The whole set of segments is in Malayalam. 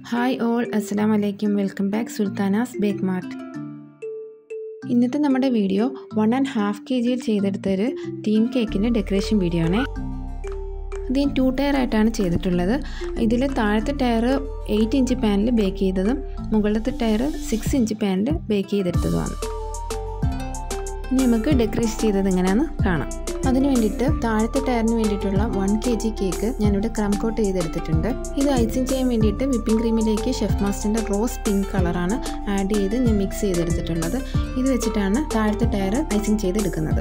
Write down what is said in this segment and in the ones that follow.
Hi all, Assalamu alaikum. Welcome back Sulthanas Bake Mart. ഇന്നത്തെ നമ്മുടെ വീഡിയോ 1.5 kg ചെയ്തെടുത്തൊരു തീം കേക്കിൻ്റെ ഡെക്കറേഷൻ വീഡിയോ ആണ്. ഇത് ഞാൻ 2 ടയർ ആയിട്ടാണ് ചെയ്തിട്ടുള്ളത്. ഇതിൽ താഴത്തെ ടയർ 8 ഇഞ്ച് പാനിൽ ബേക്ക് ചെയ്തതും മുകളിലത്തെ ടയർ 6 ഇഞ്ച് പാനിൽ ബേക്ക് ചെയ്തെടുത്തതുമാണ്. ഇനി നമുക്ക് ഡെക്കറേറ്റ് ചെയ്തത് എങ്ങനെയാണെന്ന് കാണാം. അതിന് വേണ്ടിയിട്ട് താഴത്തെ ടയറിന് വേണ്ടിയിട്ടുള്ള 1 kg കേക്ക് ഞാനിവിടെ ക്രം കോട്ട് ചെയ്തെടുത്തിട്ടുണ്ട്. ഇത് ഐസിങ് ചെയ്യാൻ വേണ്ടിയിട്ട് വിപ്പിംഗ് ക്രീമിലേക്ക് ഷെഫ് മാസ്റ്ററിൻ്റെ റോസ് പിങ്ക് കളറാണ് ആഡ് ചെയ്ത് ഞാൻ മിക്സ് ചെയ്തെടുത്തിട്ടുള്ളത്. ഇത് വെച്ചിട്ടാണ് താഴത്തെ ടയർ ഐസിങ് ചെയ്തെടുക്കുന്നത്.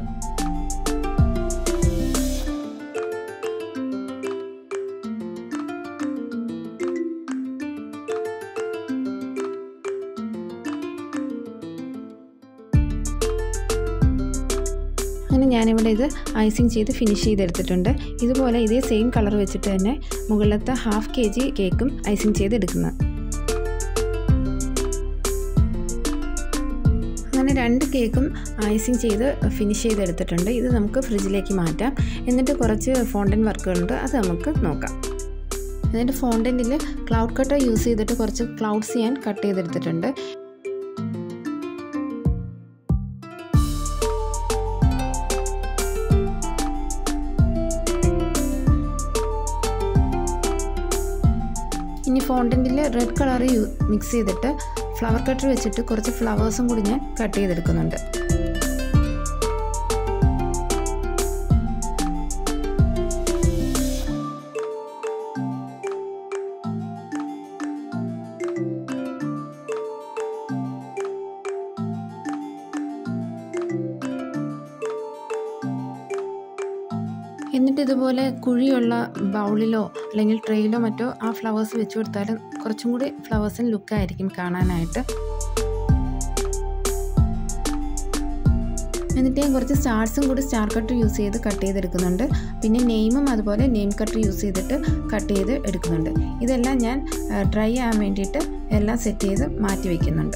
അങ്ങനെ ഞാനിവിടെ ഇത് ഐസിങ് ചെയ്ത് ഫിനിഷ് ചെയ്തെടുത്തിട്ടുണ്ട്. ഇതുപോലെ ഇതേ സെയിം കളർ വെച്ചിട്ട് തന്നെ മുകളിലത്തെ 1/2 kg കേക്കും ഐസിങ് ചെയ്തെടുക്കുന്നത്. അങ്ങനെ 2 കേക്കും ഐസിങ് ചെയ്ത് ഫിനിഷ് ചെയ്തെടുത്തിട്ടുണ്ട്. ഇത് നമുക്ക് ഫ്രിഡ്ജിലേക്ക് മാറ്റാം. എന്നിട്ട് കുറച്ച് ഫോണ്ടൻ വർക്കുകളുണ്ട്, അത് നമുക്ക് നോക്കാം. എന്നിട്ട് ഫോണ്ടനിൽ ക്ലൗഡ് കട്ടർ യൂസ് ചെയ്തിട്ട് കുറച്ച് ക്ലൗഡ്സ് ഞാൻ കട്ട് ചെയ്തെടുത്തിട്ടുണ്ട്. ഇനി ഫോണ്ടൻറ്റിൽ റെഡ് കളർ മിക്സ് ചെയ്തിട്ട് ഫ്ലവർ കട്ടർ വെച്ചിട്ട് കുറച്ച് ഫ്ലവേഴ്സും കൂടി ഞാൻ കട്ട് ചെയ്തെടുക്കുന്നുണ്ട്. എന്നിട്ട് ഇതുപോലെ കുഴിയുള്ള ബൗളിലോ അല്ലെങ്കിൽ ട്രെയിലോ മറ്റോ ആ ഫ്ലവേഴ്സ് വെച്ച് കൊടുത്താലും കുറച്ചും കൂടി ഫ്ലവേഴ്സിന് ലുക്കായിരിക്കും കാണാനായിട്ട്. എന്നിട്ട് ഞാൻ കുറച്ച് സ്റ്റാർസും കൂടി സ്റ്റാർ കട്ടർ യൂസ് ചെയ്ത് കട്ട് ചെയ്തെടുക്കുന്നുണ്ട്. പിന്നെ നെയിമും അതുപോലെ നെയിം കട്ടർ യൂസ് ചെയ്തിട്ട് കട്ട് ചെയ്ത് എടുക്കുന്നുണ്ട്. ഇതെല്ലാം ഞാൻ ഡ്രൈ ആവാൻ വേണ്ടിയിട്ട് എല്ലാം സെറ്റ് ചെയ്ത് മാറ്റി വയ്ക്കുന്നുണ്ട്.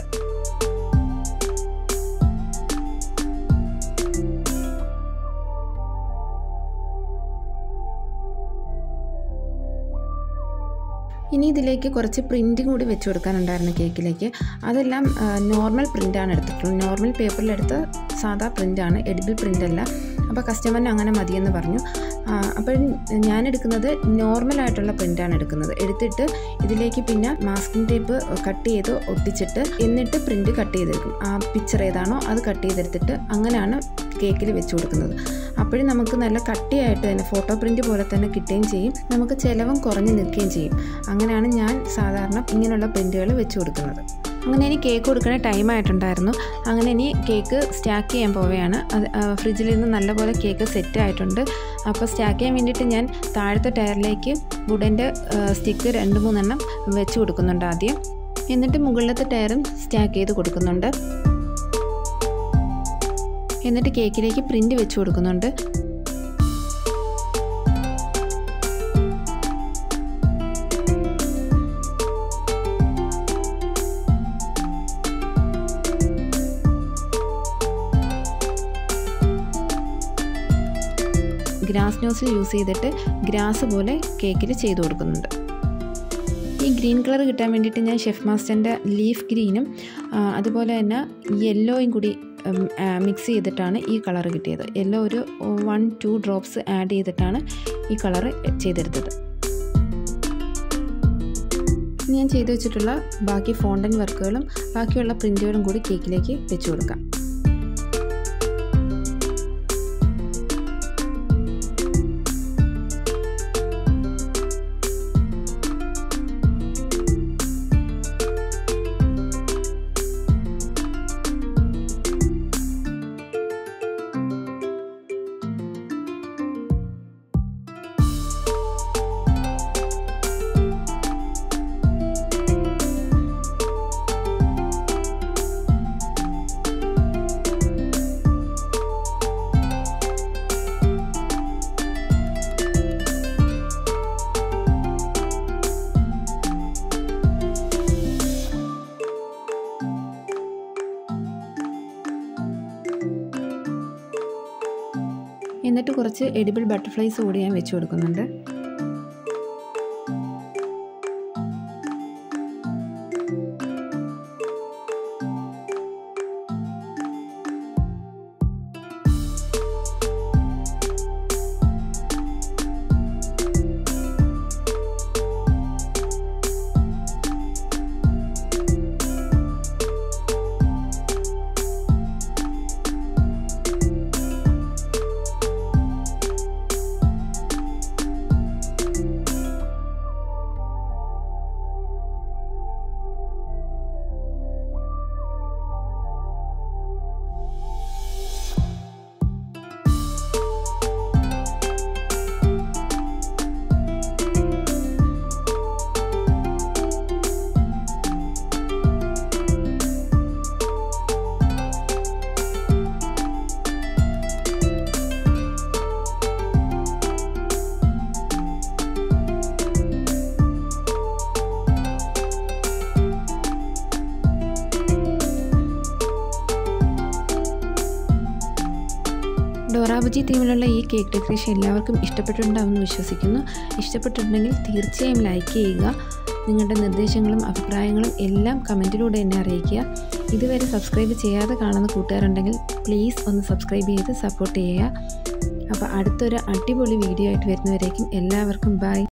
ഇനി ഇതിലേക്ക് കുറച്ച് പ്രിൻറ്റ് കൂടി വെച്ച് കൊടുക്കാനുണ്ടായിരുന്നു കേക്കിലേക്ക്. അതെല്ലാം നോർമൽ പ്രിൻ്റാണ് എടുത്തിട്ടുള്ളത്. നോർമൽ പേപ്പറിലെടുത്ത് സാധാ പ്രിൻ്റാണ്, എഡിബിൾ പ്രിൻ്റല്ല. അപ്പോൾ കസ്റ്റമറിന് അങ്ങനെ മതിയെന്ന് പറഞ്ഞു. അപ്പോൾ ഞാൻ എടുക്കുന്നത് നോർമലായിട്ടുള്ള പ്രിൻ്റാണ് എടുത്തിട്ട് ഇതിലേക്ക് പിന്നെ മാസ്കിംഗ് ടേപ്പ് കട്ട് ചെയ്ത് ഒട്ടിച്ചിട്ട് എന്നിട്ട് പ്രിൻ്റ് കട്ട് ചെയ്തെടുക്കും. ആ പിക്ചർ ഏതാണോ അത് കട്ട് ചെയ്തെടുത്തിട്ട് അങ്ങനെയാണ് കേക്കിൽ വെച്ച് കൊടുക്കുന്നത്. അപ്പോഴും നമുക്ക് നല്ല കട്ടിയായിട്ട് തന്നെ ഫോട്ടോ പ്രിൻ്റ് പോലെ തന്നെ കിട്ടുകയും ചെയ്യും, നമുക്ക് ചിലവും കുറഞ്ഞ് നിൽക്കുകയും ചെയ്യും. അങ്ങനെയാണ് ഞാൻ സാധാരണ ഇങ്ങനെയുള്ള പ്രിൻ്റുകൾ വെച്ച് കൊടുക്കുന്നത്. അങ്ങനെ ഇനി കേക്ക് കൊടുക്കുന്ന ടൈം ആയിട്ടുണ്ടായിരുന്നു. അങ്ങനെ ഇനി കേക്ക് സ്റ്റാക്ക് ചെയ്യാൻ പോവുകയാണ്. ഫ്രിഡ്ജിൽ നിന്ന് നല്ലപോലെ കേക്ക് സെറ്റ് ആയിട്ടുണ്ട്. അപ്പോൾ സ്റ്റാക്ക് ചെയ്യാൻ വേണ്ടിയിട്ട് ഞാൻ താഴത്തെ ടയറിലേക്ക് വുഡൻ്റെ സ്റ്റിക്ക് 2-3 എണ്ണം വെച്ച് കൊടുക്കുന്നുണ്ട് ആദ്യം. എന്നിട്ട് മുകളിലത്തെ ടയറും സ്റ്റാക്ക് ചെയ്ത് കൊടുക്കുന്നുണ്ട്. എന്നിട്ട് കേക്കിലേക്ക് പ്രിൻ്റ് വെച്ച് കൊടുക്കുന്നുണ്ട്. ഗ്രാസ് നോസിൽ യൂസ് ചെയ്തിട്ട് ഗ്രാസ് പോലെ കേക്കിൽ ചെയ്ത് കൊടുക്കുന്നുണ്ട്. ഈ ഗ്രീൻ കളർ കിട്ടാൻ വേണ്ടിയിട്ട് ഞാൻ ഷെഫ് മാസ്റ്ററിൻ്റെ ലീഫ് ഗ്രീനും അതുപോലെ തന്നെ യെല്ലോയും കൂടി മിക്സ് ചെയ്തിട്ടാണ് ഈ കളർ കിട്ടിയത്. യെല്ലോ ഒരു 1-2 ഡ്രോപ്സ് ആഡ് ചെയ്തിട്ടാണ് ഈ കളർ ചെയ്തെടുത്തത്. ഞാൻ ചെയ്ത് വെച്ചിട്ടുള്ള ബാക്കി ഫോണ്ടൻ വർക്കുകളും ബാക്കിയുള്ള പ്രിൻ്റുകളും കൂടി കേക്കിലേക്ക് വെച്ച് കൊടുക്കാം. എന്നിട്ട് കുറച്ച് എഡിബിൾ ബട്ടർഫ്ലൈസ് കൂടി ഞാൻ വെച്ച് കൊടുക്കുന്നുണ്ട്. ഡോറ ബുജി തീമിലുള്ള ഈ കേക്ക് ഡെക്കറേഷൻ എല്ലാവർക്കും ഇഷ്ടപ്പെട്ടിട്ടുണ്ടാവുമെന്ന് വിശ്വസിക്കുന്നു. ഇഷ്ടപ്പെട്ടിട്ടുണ്ടെങ്കിൽ തീർച്ചയായും ലൈക്ക് ചെയ്യുക. നിങ്ങളുടെ നിർദ്ദേശങ്ങളും അഭിപ്രായങ്ങളും എല്ലാം കമൻറ്റിലൂടെ എന്നെ അറിയിക്കുക. ഇതുവരെ സബ്സ്ക്രൈബ് ചെയ്യാതെ കാണുന്ന കൂട്ടുകാരുണ്ടെങ്കിൽ പ്ലീസ് ഒന്ന് സബ്സ്ക്രൈബ് ചെയ്ത് സപ്പോർട്ട് ചെയ്യുക. അപ്പോൾ അടുത്തൊരു അടിപൊളി വീഡിയോ ആയിട്ട് വരുന്നവരേക്കും എല്ലാവർക്കും ബൈ.